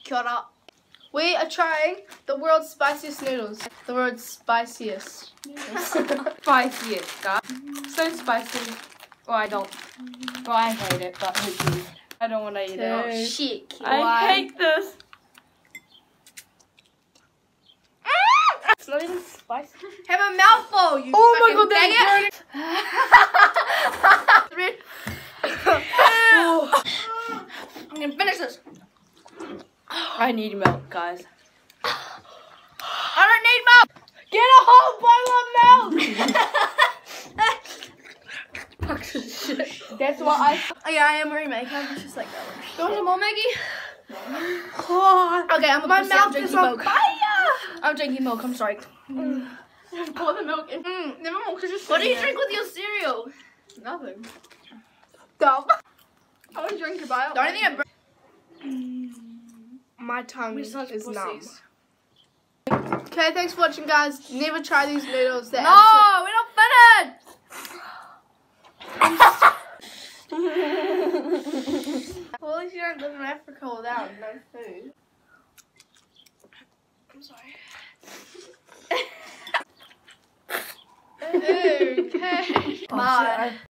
Kia ora. We are trying the world's spiciest noodles. The world's spiciest noodles. Spiciest, guys. So spicy. Well, I don't. Well, I hate it, but I don't want to eat it. Oh shit. I hate this. It's not even spicy. Have a mouthful, you Oh my god, that's I'm gonna finish this. I need milk, guys. I don't need milk. Get a whole bottle of milk. That's what I. Oh yeah, I am wearing makeup. It's just like that. Do you want some more, Maggie? Okay, I'm My I'm mouth drinking is on milk. fire. I'm drinking milk. I'm sorry. Pour the milk in. Never mind, what do you drink with your cereal? Nothing. Dumb. I want to drink it, but I The only thing my tongue is numb. Okay, thanks for watching, guys. Never try these noodles. They're No, we're not finished. Well, at least you don't live in Africa without no food. I'm sorry. Okay. Bye.